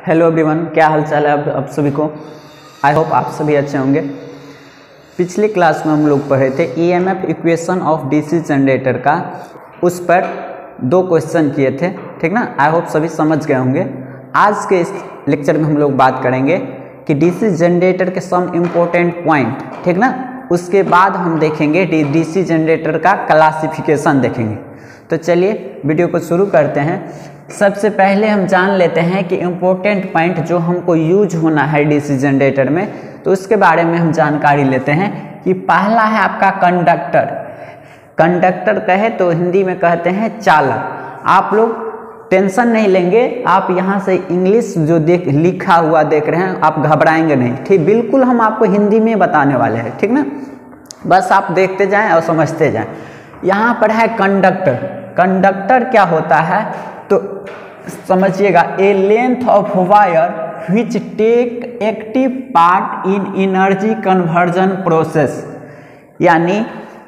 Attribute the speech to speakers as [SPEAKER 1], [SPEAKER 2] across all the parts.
[SPEAKER 1] Hello everyone, क्या हाल चाल है आप सभी को। आई होप आप सभी अच्छे होंगे। पिछली क्लास में हम लोग पढ़े थे EMF equation of DC generator का, उस पर 2 क्वेश्चन किए थे, ठीक ना। आई होप सभी समझ गए होंगे। आज के इस लेक्चर में हम लोग बात करेंगे कि डीसी जनरेटर के सम इम्पोर्टेंट पॉइंट, ठीक ना। उसके बाद हम देखेंगे डीसी जनरेटर का क्लासिफिकेशन देखेंगे। तो चलिए वीडियो को शुरू करते हैं। सबसे पहले हम जान लेते हैं कि इम्पोर्टेंट पॉइंट जो हमको यूज होना है डीसी जनरेटर में, तो उसके बारे में हम जानकारी लेते हैं कि पहला है आपका कंडक्टर। कंडक्टर कहे तो हिंदी में कहते हैं चालक। आप लोग टेंशन नहीं लेंगे, आप यहाँ से इंग्लिश जो लिखा हुआ देख रहे हैं आप घबराएंगे नहीं, ठीक। बिल्कुल हम आपको हिंदी में बताने वाले हैं, ठीक ना। बस आप देखते जाएं और समझते जाएं। यहाँ पर है कंडक्टर। कंडक्टर क्या होता है तो समझिएगा, a length of wire which take active part in energy conversion process. यानी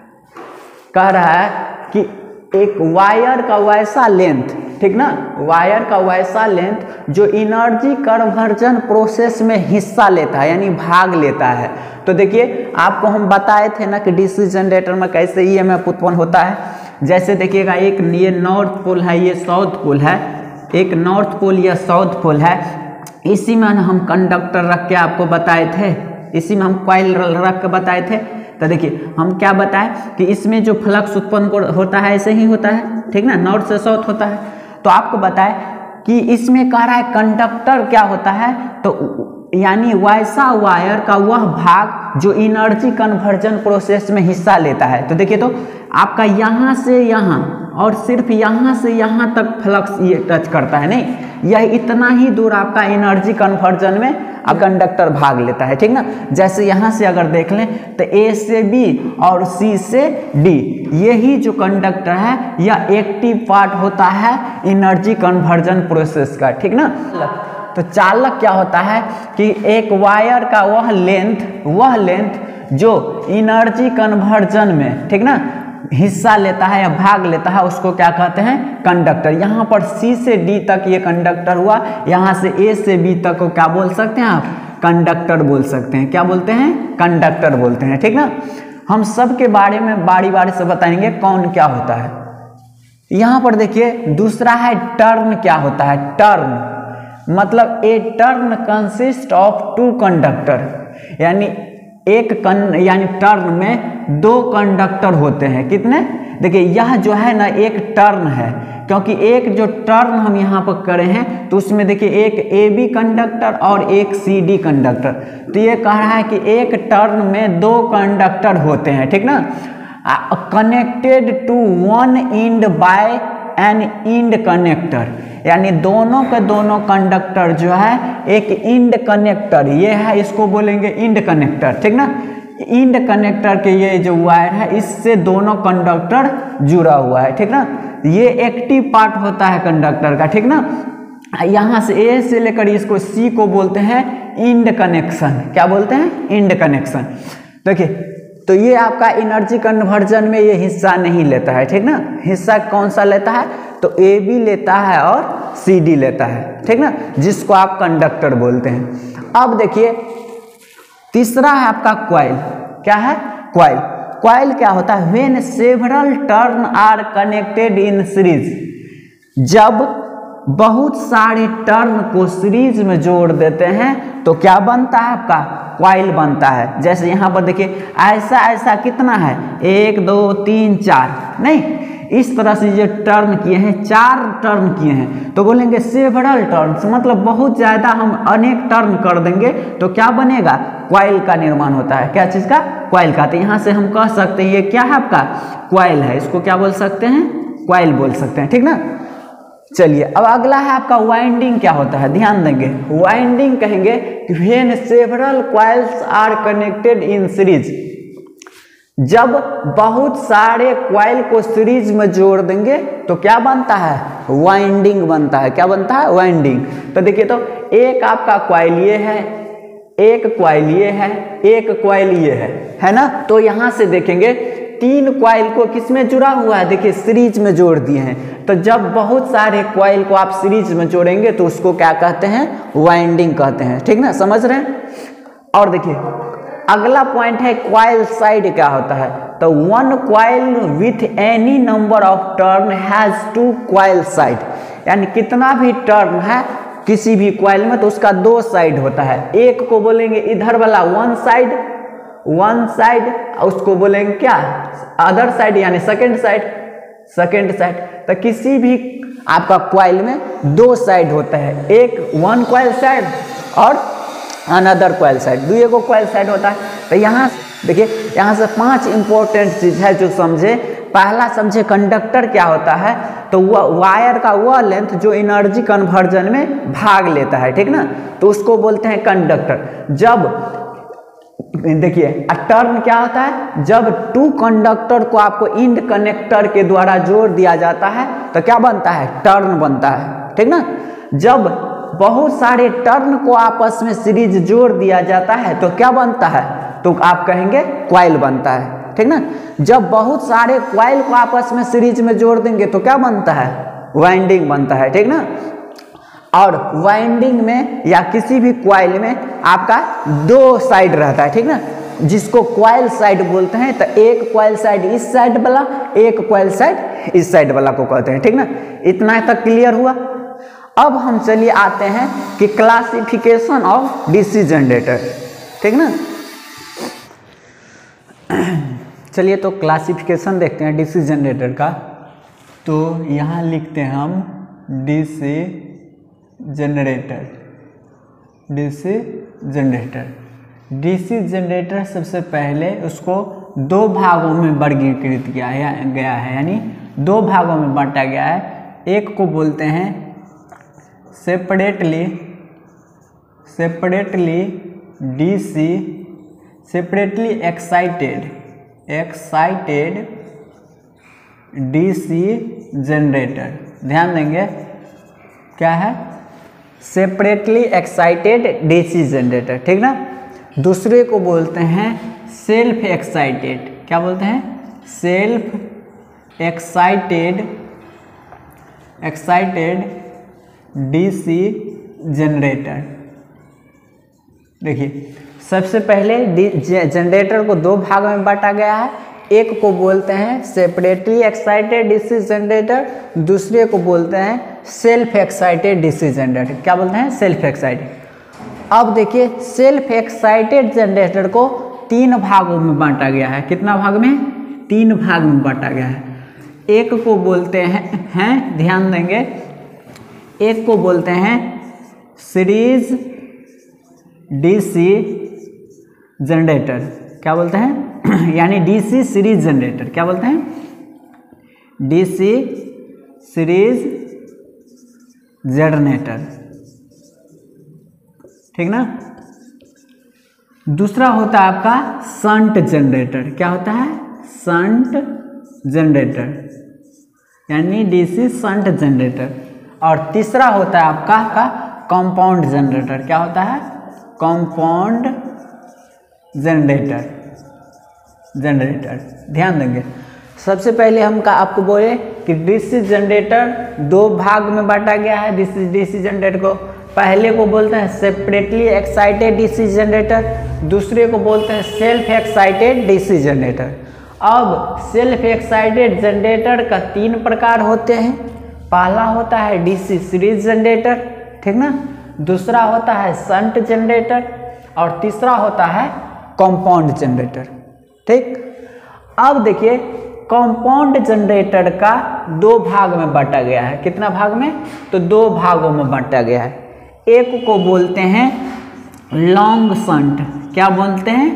[SPEAKER 1] कह रहा है कि एक वायर का वैसा लेंथ, ठीक ना, वायर का वैसा लेंथ जो एनर्जी कन्वर्जन प्रोसेस में हिस्सा लेता है, यानी भाग लेता है। तो देखिए आपको हम बताए थे ना कि डीसी जनरेटर में कैसे ईएमएफ उत्पन्न होता है। जैसे देखिएगा, एक ये नॉर्थ पोल है, ये साउथ पोल है, एक नॉर्थ पोल या साउथ पोल है। इसी में हम कंडक्टर रख के आपको बताए थे, इसी में हम कॉइल रख के बताए थे। तो देखिए हम क्या बताएं कि इसमें जो फ्लक्स उत्पन्न होता है ऐसे ही होता है, ठीक ना, नॉर्थ से साउथ होता है। तो आपको बताएं कि इसमें कह रहा है कंडक्टर क्या होता है, तो यानी वैसा वायर का वह भाग जो एनर्जी कन्वर्जन प्रोसेस में हिस्सा लेता है। तो देखिए, तो आपका यहाँ से यहाँ और सिर्फ यहाँ से यहाँ तक फ्लक्स ये टच करता है, नहीं, यह इतना ही दूर आपका एनर्जी कन्वर्जन में अब कंडक्टर भाग लेता है, ठीक ना। जैसे यहाँ से अगर देख लें तो ए से बी और सी से डी, यही जो कंडक्टर है यह एक्टिव पार्ट होता है एनर्जी कन्वर्जन प्रोसेस का, ठीक ना। तो चालक क्या होता है कि एक वायर का वह लेंथ जो एनर्जी कन्वर्जन में, ठीक ना, हिस्सा लेता है या भाग लेता है, उसको क्या कहते हैं, कंडक्टर। यहाँ पर सी से डी तक ये कंडक्टर हुआ, यहाँ से ए से बी तक को क्या बोल सकते हैं आप, कंडक्टर बोल सकते हैं। क्या बोलते हैं, कंडक्टर बोलते हैं, ठीक ना। हम सब के बारे में बारी बारी से बताएंगे कौन क्या होता है। यहाँ पर देखिए दूसरा है टर्न। क्या होता है टर्न, मतलब a turn consist of 2 conductor, यानी यानी टर्न में 2 कंडक्टर होते हैं। कितने, देखिए यह जो है ना एक टर्न है, क्योंकि एक जो टर्न हम यहाँ पर करे हैं तो उसमें देखिए एक ए बी कंडक्टर और एक सी डी कंडक्टर। तो ये कह रहा है कि एक टर्न में 2 कंडक्टर होते हैं, ठीक ना, connected to one end by an end connector, यानी दोनों के दोनों कंडक्टर जो है एक इंड कनेक्टर, ये है, इसको बोलेंगे इंड कनेक्टर, ठीक ना। इंड कनेक्टर के ये जो वायर है इससे दोनों कंडक्टर जुड़ा हुआ है, ठीक ना। ये एक्टिव पार्ट होता है कंडक्टर का, ठीक ना। यहाँ से ए से लेकर इसको सी को बोलते हैं इंड कनेक्शन। क्या बोलते हैं, इंड कनेक्शन। देखिए तो ये आपका एनर्जी कन्वर्जन में ये हिस्सा नहीं लेता है, ठीक ना। हिस्सा कौन सा लेता है, तो ए बी लेता है और सी डी लेता है, ठीक ना, जिसको आप कंडक्टर बोलते हैं। अब देखिए तीसरा है आपका कॉइल। क्या है, कॉइल। कॉइल क्या होता है, when several turn are connected in series. जब बहुत सारे टर्न को सीरीज में जोड़ देते हैं तो क्या बनता है, आपका कॉइल बनता है। जैसे यहाँ पर देखिए ऐसा ऐसा कितना है, 1 2 3 4, नहीं, इस तरह से ये टर्न किए हैं, 4 टर्न किए हैं, तो बोलेंगे सेवरल टर्न्स, मतलब बहुत ज़्यादा हम अनेक टर्न कर देंगे तो क्या बनेगा, कॉइल का निर्माण होता है। क्या चीज़ का, कॉइल का। तो यहाँ से हम कह सकते हैं ये क्या है, आपका कॉइल है, इसको क्या बोल सकते हैं, कॉइल बोल सकते हैं, ठीक ना। चलिए अब अगला है आपका वाइंडिंग। क्या होता है, ध्यान देंगे, वाइंडिंग कहेंगे when several coils are connected in series. जब बहुत सारे कॉइल को सीरीज में जोड़ देंगे तो क्या बनता है, वाइंडिंग बनता है। क्या बनता है, वाइंडिंग। तो देखिए, तो एक आपका कॉइल ये है, एक कॉइल ये है, एक कॉइल ये है ना। तो यहाँ से देखेंगे तीन कॉइल को किसमें जुड़ा हुआ है, देखिए सीरीज में जोड़ दिए हैं। तो जब बहुत सारे कॉइल को आप सीरीज में जोड़ेंगे तो उसको क्या कहते हैं, वाइंडिंग कहते हैं, ठीक ना, समझ रहे हैं। और देखिए अगला पॉइंट है कॉइल साइड क्या होता है। तो one coil with any number of turn has two coil side, यानी कितना भी टर्न है किसी भी कॉइल में तो उसका दो साइड होता है। एक को बोलेंगे इधर वाला वन साइड, उसको बोलेंगे क्या, अदर साइड, यानी सेकंड साइड। तो किसी भी आपका कॉइल में दो साइड होता है, एक वन कॉइल साइड और अनदर कॉइल साइड, दुए को कॉइल साइड होता है। तो यहाँ देखिए, यहाँ से 5 इंपॉर्टेंट चीज है जो समझे। पहला समझे कंडक्टर क्या होता है, तो वह वायर का वह लेंथ जो एनर्जी कन्वर्जन में भाग लेता है, ठीक ना, तो उसको बोलते हैं कंडक्टर। जब देखिए टर्न क्या होता है, जब टू कंडक्टर को आपको इंड कनेक्टर के द्वारा जोड़ दिया जाता है तो क्या बनता है, टर्न बनता है, ठीक ना। जब बहुत सारे टर्न को आपस में सीरीज जोड़ दिया जाता है तो क्या बनता है, तो आप कहेंगे कॉइल बनता है, ठीक ना। जब बहुत सारे कॉइल को आपस में सीरीज में जोड़ देंगे तो क्या बनता है, वाइंडिंग बनता है, ठीक ना। और वाइंडिंग में या किसी भी कॉइल में आपका दो साइड रहता है, ठीक ना, जिसको कॉइल साइड बोलते हैं। तो एक कॉइल साइड इस साइड वाला, एक कॉइल साइड इस साइड वाला को कहते हैं, ठीक ना। इतना तक क्लियर हुआ। अब हम चलिए आते हैं कि क्लासिफिकेशन ऑफ डीसी जनरेटर, ठीक ना। चलिए तो क्लासिफिकेशन देखते हैं डीसी जनरेटर का। तो यहाँ लिखते हैं हम डीसी जनरेटर सबसे पहले उसको दो भागों में वर्गीकृत किया गया है, यानी दो भागों में बांटा गया है। एक को बोलते हैं separately DC separately excited DC generator. ध्यान देंगे क्या है, सेपरेटली एक्साइटेड डीसी जनरेटर, ठीक ना। दूसरे को बोलते हैं सेल्फ एक्साइटेड, क्या बोलते हैं, सेल्फ एक्साइटेड डीसी जनरेटर। देखिए सबसे पहले जनरेटर को दो भाग में बांटा गया है। एक को बोलते हैं सेपरेटली एक्साइटेड डीसी जनरेटर, दूसरे को बोलते हैं सेल्फ एक्साइटेड डीसी जनरेटर। क्या बोलते हैं, सेल्फ एक्साइटेड। अब देखिए सेल्फ एक्साइटेड जनरेटर को तीन भागों में बांटा गया है। कितना भाग में, तीन भाग में बांटा गया है। एक को बोलते हैं ध्यान देंगे, एक को बोलते हैं सीरीज डीसी जनरेटर। क्या बोलते हैं, यानी डीसी सीरीज जनरेटर। क्या बोलते हैं, डीसी सीरीज जनरेटर, ठीक ना। दूसरा होता है आपका शंट जनरेटर। क्या होता है, शंट जनरेटर, यानी डीसी शंट जनरेटर। और तीसरा होता है आपका कंपाउंड जनरेटर। क्या होता है, कंपाउंड जनरेटर। ध्यान देंगे। सबसे पहले हम आपको बोले कि डीसी जनरेटर दो भाग में बांटा गया है। डीसी जनरेटर को पहले को बोलते हैं सेपरेटली एक्साइटेड डीसी जनरेटर, दूसरे को बोलते हैं सेल्फ एक्साइटेड डीसी जनरेटर। अब सेल्फ एक्साइटेड जनरेटर का तीन प्रकार होते हैं। पहला होता है डीसी सीरीज जनरेटर, ठीक ना, दूसरा होता है शंट जनरेटर और तीसरा होता है कंपाउंड जनरेटर, ठीक। अब देखिए कंपाउंड जनरेटर का दो भाग में बांटा गया है। कितना भाग में, तो दो भागों में बांटा गया है। एक को बोलते हैं लॉन्ग शंट। क्या बोलते हैं,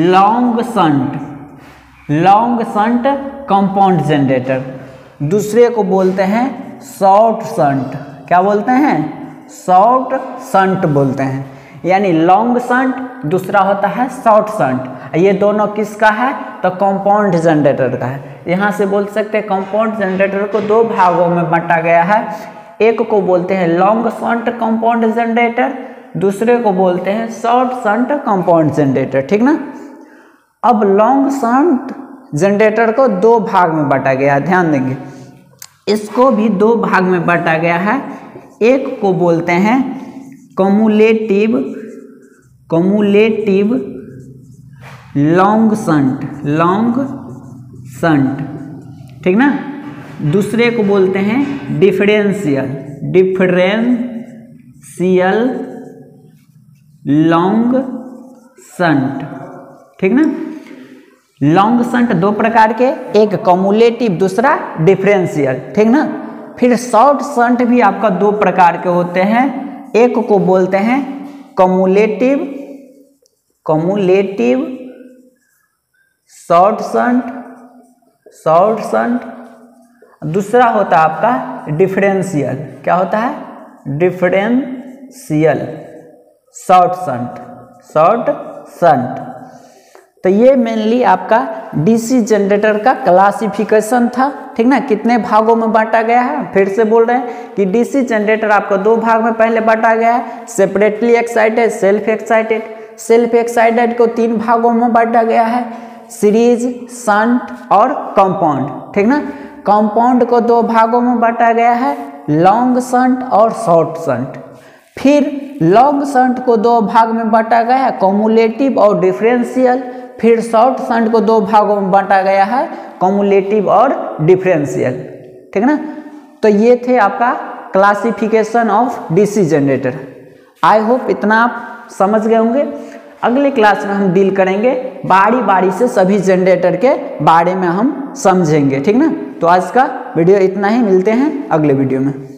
[SPEAKER 1] लॉन्ग शंट कंपाउंड जनरेटर। दूसरे को बोलते हैं शॉर्ट शंट। क्या बोलते हैं, शॉर्ट शंट बोलते हैं, यानी लॉन्ग शंट, दूसरा होता है शॉर्ट शंट। ये दोनों किसका है, तो कंपाउंड जनरेटर का है। यहाँ से बोल सकते हैं कंपाउंड जनरेटर को दो भागों में बांटा गया है। एक को बोलते हैं लॉन्ग शंट कंपाउंड जनरेटर, दूसरे को बोलते हैं शॉर्ट शंट कंपाउंड जनरेटर, ठीक ना। अब लॉन्ग शंट जनरेटर को दो भाग में बांटा गया है, ध्यान देंगे। इसको भी दो भाग में बांटा गया है। एक को बोलते हैं कम्युलेटिव लॉन्ग शंट, ठीक ना। दूसरे को बोलते हैं डिफरेंशियल लॉन्ग शंट, ठीक ना। लॉन्ग शंट दो प्रकार के, एक कम्युलेटिव दूसरा डिफरेंशियल, ठीक ना। फिर शॉर्ट शंट भी आपका दो प्रकार के होते हैं। एक को बोलते हैं कम्युलेटिव शॉर्ट शंट, दूसरा होता है आपका डिफरेंशियल। क्या होता है? Differential short shunt. तो ये मेनली आपका डीसी जनरेटर का क्लासिफिकेशन था, ठीक ना। कितने भागों में बांटा गया है, फिर से बोल रहे हैं कि डीसी जनरेटर आपको दो भाग में पहले बांटा गया है, separately excited, self excited. Self excited को तीन भागों में बांटा गया है, सीरीज, शंट और कंपाउंड, ठीक ना। कंपाउंड को दो भागों में बांटा गया है, लॉन्ग शंट और शॉर्ट शंट। फिर लॉन्ग शंट को दो भाग में बांटा गया है, कम्युलेटिव और डिफरेंशियल। फिर शॉर्ट शंट को दो भागों में बांटा गया है, कम्युलेटिव और डिफरेंशियल, ठीक ना। तो ये थे आपका classification of DC generator. I hope इतना आप समझ गए होंगे। अगले क्लास में हम डील करेंगे बारी बारी से सभी जनरेटर के बारे में हम समझेंगे, ठीक ना। तो आज का वीडियो इतना ही, मिलते हैं अगले वीडियो में।